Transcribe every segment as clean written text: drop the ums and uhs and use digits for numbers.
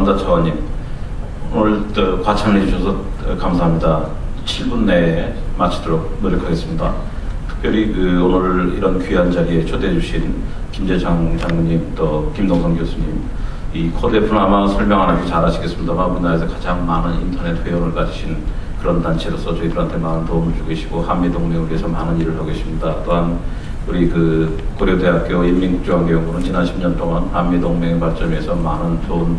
원다 차관님, 오늘 과찬을 해주셔서 감사합니다. 7분 내에 마치도록 노력하겠습니다. 특별히 오늘 이런 귀한 자리에 초대해 주신 김재창 장로님, 또 김동성 교수님, 이 코드F는 아마 설명 안 하기 잘 아시겠습니다만 우리나라에서 가장 많은 인터넷 회원을 가지신 그런 단체로서 저희들한테 많은 도움을 주고 계시고 한미동맹을 위해서 많은 일을 하고 계십니다. 또한 우리 고려대학교 인민국제관계연구는 지난 10년 동안 한미동맹의 발전을 위해서 많은 좋은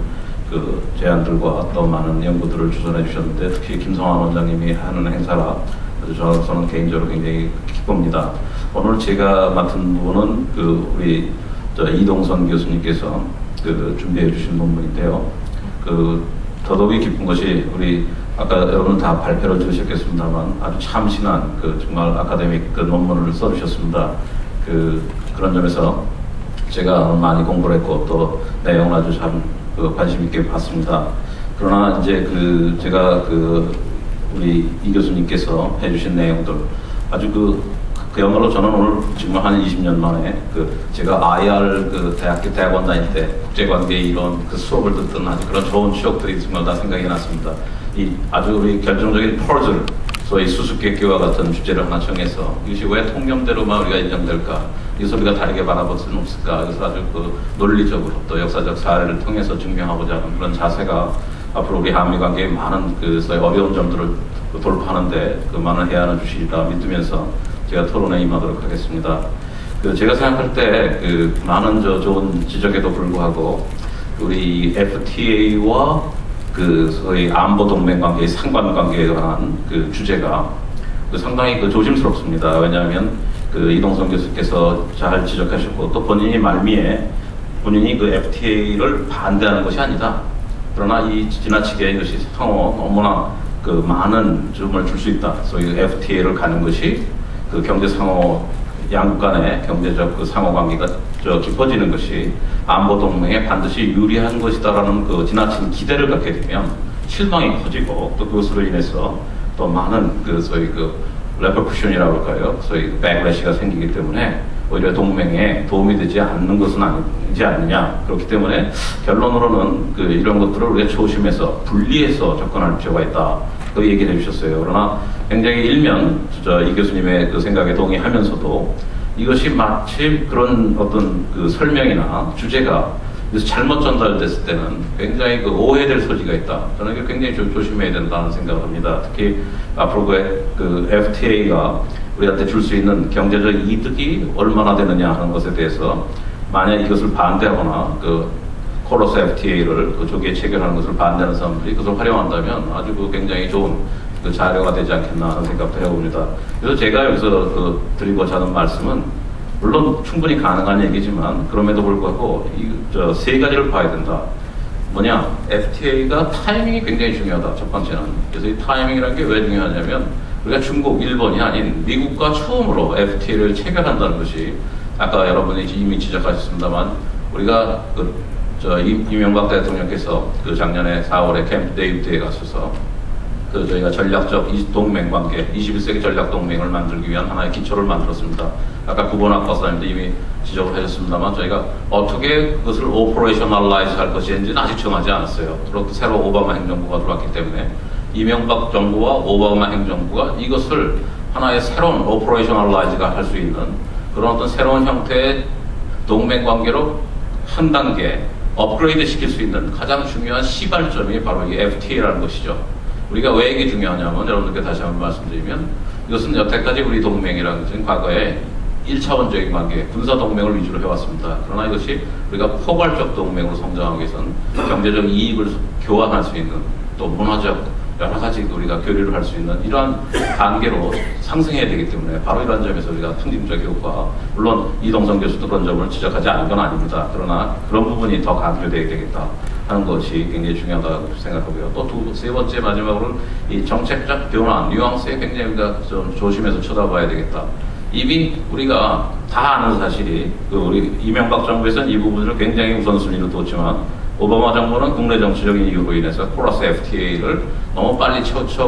제안들과 또 많은 연구들을 주선해 주셨는데, 특히 김성환 원장님이 하는 행사라 저는 개인적으로 굉장히 기쁩니다. 오늘 제가 맡은 부분은 우리 이동선 교수님께서 준비해 주신 논문인데요. 더더욱이 기쁜 것이 우리 아까 여러분 다 발표를 들으셨겠습니다만 아주 참신한 정말 아카데믹 논문을 써주셨습니다. 그런 점에서 제가 많이 공부를 했고 또 내용을 아주 참 관심 있게 봤습니다. 그러나 이제 제가 우리 이 교수님께서 해주신 내용들 아주 그야말로 저는 오늘 지금 한 20년 만에 제가 IR 대학원 다닐 때 국제관계 이론 수업을 듣던 아주 그런 좋은 추억들이 정말 다 생각이 났습니다. 이 아주 우리 결정적인 퍼즐, 소위 수수께끼와 같은 주제를 하나 정해서 이것이 왜 통념대로만 우리가 인정될까? 이것을 우리가 다르게 바라볼 수는 없을까? 그래서 아주 논리적으로 또 역사적 사례를 통해서 증명하고자 하는 그런 자세가 앞으로 우리 한미 관계의 많은 소위 어려운 점들을 돌파하는데 많은 해안을 주시리라 믿으면서 제가 토론에 임하도록 하겠습니다. 제가 생각할 때 많은 좋은 지적에도 불구하고 우리 FTA와 소위 안보 동맹 관계의 상관관계에 관한 주제가 상당히 조심스럽습니다. 왜냐하면 이동성 교수께서 잘 지적하셨고 또 본인이 말미에 본인이 FTA를 반대하는 것이 아니다. 그러나 이 지나치게 이것이 상호 너무나 많은 점을 줄 수 있다. 소위 FTA를 가는 것이 경제 상호 양국 간의 경제적 상호 관계가 깊어지는 것이 안보 동맹에 반드시 유리한 것이다라는 지나친 기대를 갖게 되면 실망이 커지고 또 그것으로 인해서 또 많은 소위 레퍼쿠션이라고 할까요? 소위 백래시가 생기기 때문에 오히려 동맹에 도움이 되지 않는 것은 아니지 않느냐. 그렇기 때문에 결론으로는 이런 것들을 우리가 조심해서 분리해서 접근할 필요가 있다. 얘기를 해주셨어요. 그러나 굉장히 일면 이 교수님의 생각에 동의하면서도 이것이 마치 그런 어떤 설명이나 주제가 잘못 전달됐을 때는 굉장히 오해될 소지가 있다. 저는 이게 굉장히 조심해야 된다는 생각을 합니다. 특히 앞으로 FTA가 우리한테 줄 수 있는 경제적 이득이 얼마나 되느냐 하는 것에 대해서 만약 이것을 반대하거나 코러스 FTA를 조기에 체결하는 것을 반대하는 사람들이 그것을 활용한다면 아주 굉장히 좋은 자료가 되지 않겠나 하는 생각도 해봅니다. 그래서 제가 여기서 드리고자 하는 말씀은 물론 충분히 가능한 얘기지만 그럼에도 불구하고 세 가지를 봐야 된다. 뭐냐? FTA가 타이밍이 굉장히 중요하다. 첫 번째는. 그래서 이 타이밍이라는 게 왜 중요하냐면 우리가 중국, 일본이 아닌 미국과 처음으로 FTA를 체결한다는 것이 아까 여러분이 이미 지적하셨습니다만 우리가 이명박 대통령께서 작년에 4월에 캠프 데이비드에 가셔서 저희가 전략적 동맹 관계, 21세기 전략 동맹을 만들기 위한 하나의 기초를 만들었습니다. 아까 구본학 박사님도 이미 지적을 하셨습니다만 저희가 어떻게 그것을 오퍼레이셔널라이즈 할 것인지는 아직 정하지 않았어요. 그리고 새로 오바마 행정부가 들어왔기 때문에 이명박 정부와 오바마 행정부가 이것을 하나의 새로운 오퍼레이셔널라이즈가 할 수 있는 그런 어떤 새로운 형태의 동맹 관계로 한 단계 업그레이드 시킬 수 있는 가장 중요한 시발점이 바로 이 FTA라는 것이죠. 우리가 왜 이게 중요하냐면 여러분들께 다시 한번 말씀드리면 이것은 여태까지 우리 동맹이라는 것은 과거에 1차원적인 관계, 군사동맹을 위주로 해왔습니다. 그러나 이것이 우리가 포괄적 동맹으로 성장하기 위해서는 경제적 이익을 교환할 수 있는 또 문화적 여러 가지 우리가 교류를 할 수 있는 이러한 단계로 상승해야 되기 때문에 바로 이러한 점에서 우리가 상징적 효과, 물론 이동성 교수도 그런 점을 지적하지 않은 건 아닙니다. 그러나 그런 부분이 더 강조되어야 되겠다 하는 것이 굉장히 중요하다고 생각하고요. 또 세 번째 마지막으로는 이 정책적 변화, 뉘앙스에 굉장히 우리가 좀 조심해서 쳐다봐야 되겠다. 이미 우리가 다 아는 사실이 우리 이명박 정부에서는 이 부분을 굉장히 우선순위로 뒀지만 오바마 정부는 국내 정치적인 이유로 인해서 코러스 FTA를 너무 빨리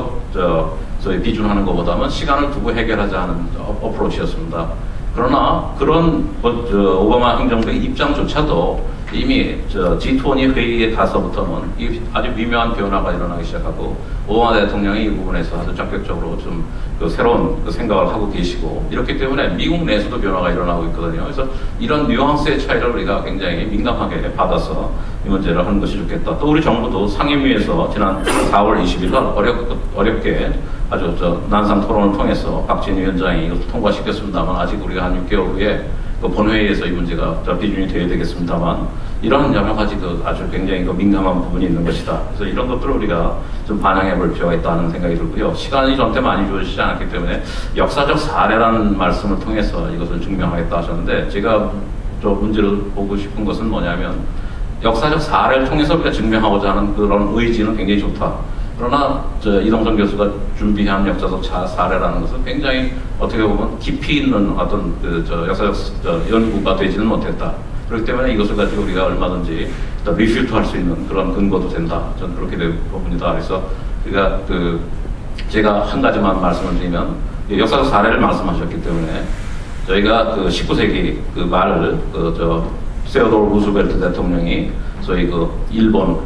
저희 비준하는 것보다는 시간을 두고 해결하자 하는 어프로치였습니다. 그러나 그런 오바마 행정부의 입장조차도 이미 G20 회의에 가서부터는 이 아주 미묘한 변화가 일어나기 시작하고 오바마 대통령이 이 부분에서 아주 적극적으로 좀 새로운 생각을 하고 계시고 이렇기 때문에 미국 내에서도 변화가 일어나고 있거든요. 그래서 이런 뉘앙스의 차이를 우리가 굉장히 민감하게 받아서 이 문제를 하는 것이 좋겠다. 또 우리 정부도 상임위에서 지난 4월 20일 날 어렵게 아주 난상 토론을 통해서 박진 위원장이 이것을 통과시켰습니다만 아직 우리가 한 6개월 후에 본회의에서 이 문제가 비준이 되어야 되겠습니다만 이런 여러 가지 아주 굉장히 민감한 부분이 있는 것이다. 그래서 이런 것들을 우리가 좀 반영해 볼 필요가 있다는 생각이 들고요. 시간이 저한테 많이 주어지지 않았기 때문에 역사적 사례라는 말씀을 통해서 이것을 증명하겠다 하셨는데 제가 문제를 보고 싶은 것은 뭐냐면 역사적 사례를 통해서 우리가 증명하고자 하는 그런 의지는 굉장히 좋다. 그러나 이동성 교수가 준비한 역사적 사례라는 것은 굉장히 어떻게 보면 깊이 있는 어떤 역사적 연구가 되지는 못했다. 그렇기 때문에 이것을 가지고 우리가 얼마든지 리퓨트할 수 있는 그런 근거도 된다. 저는 그렇게 봅니다. 그래서 우리가 제가 한 가지만 말씀을 드리면 역사적 사례를 말씀하셨기 때문에 저희가 19세기 말을 세오도르 루스벨트 대통령이 저희 일본을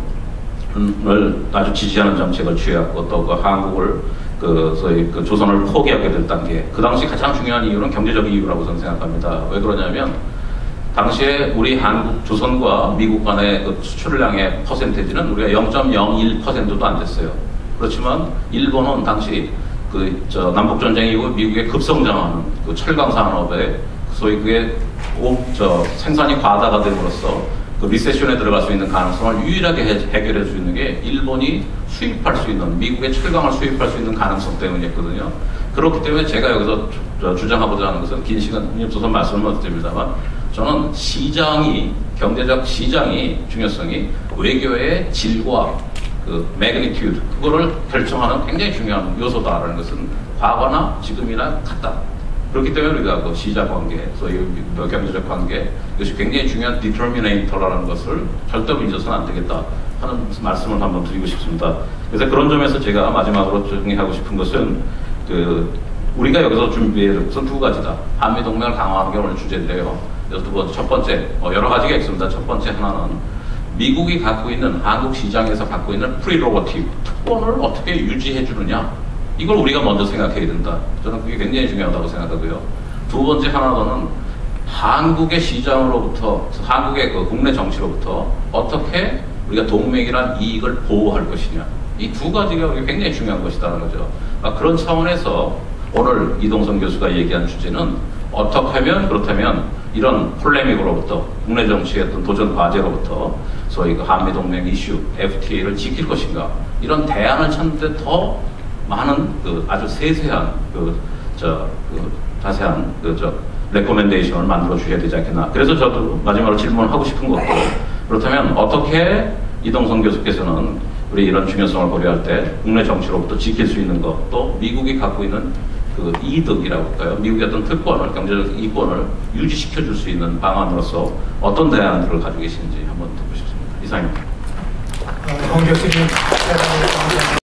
아주 지지하는 정책을 취해왔고 또 한국을 소위 조선을 포기하게 될 단계 그 당시 가장 중요한 이유는 경제적 이유라고 저는 생각합니다. 왜 그러냐면 당시에 우리 한국 조선과 미국 간의 수출량의 퍼센테이지는 우리가 0.01%도 안 됐어요. 그렇지만 일본은 당시 남북전쟁 이후 미국의 급성장하는 철강 산업에 소위 그게 생산이 과다가 됨으로써 리세션에 들어갈 수 있는 가능성을 유일하게 해결해 수 있는 게 일본이 수입할 수 있는 미국의 철강을 수입할 수 있는 가능성 때문이었거든요. 그렇기 때문에 제가 여기서 주장하고자 하는 것은 긴 시간이 없어서 말씀을 못 드립니다만 저는 경제적 시장이 중요성이 외교의 질과 매그니튜드 그거를 결정하는 굉장히 중요한 요소다라는 것은 과거나 지금이나 같다. 그렇기 때문에 우리가 시장 관계, 소위 경제적 관계 이것이 굉장히 중요한 디터미네이터라는 것을 절대로 잊어서는 안 되겠다 하는 말씀을 한번 드리고 싶습니다. 그래서 그런 점에서 제가 마지막으로 정리하고 싶은 것은 우리가 여기서 준비해야 것은 두 가지다. 한미동맹을 강화하는 게 오늘 주제인데요. 그래서 첫 번째, 여러 가지가 있습니다. 첫 번째 하나는 미국이 갖고 있는 한국 시장에서 갖고 있는 프리로거티브 특권을 어떻게 유지해 주느냐. 이걸 우리가 먼저 생각해야 된다. 저는 그게 굉장히 중요하다고 생각하고요. 두 번째 하나는 한국의 시장으로부터, 한국의 국내 정치로부터 어떻게 우리가 동맹이란 이익을 보호할 것이냐. 이 두 가지가 우리가 굉장히 중요한 것이라는 거죠. 그런 차원에서 오늘 이동성 교수가 얘기한 주제는 어떻게 하면 그렇다면 이런 폴레믹으로부터 국내 정치의 어떤 도전 과제로부터 소위 한미동맹 이슈, FTA를 지킬 것인가. 이런 대안을 찾는데 더 많은 아주 세세한 자세한 레코멘데이션을 만들어 주셔야 되지 않겠나. 그래서 저도 마지막으로 질문을 하고 싶은 것도 그렇다면 어떻게 이동성 교수께서는 우리 이런 중요성을 고려할 때 국내 정치로부터 지킬 수 있는 것, 또 미국이 갖고 있는 이득이라고 할까요? 미국의 어떤 특권을, 경제적 이권을 유지시켜 줄 수 있는 방안으로서 어떤 대안들을 가지고 계신지 한번 듣고 싶습니다. 이상입니다. 정 교수님,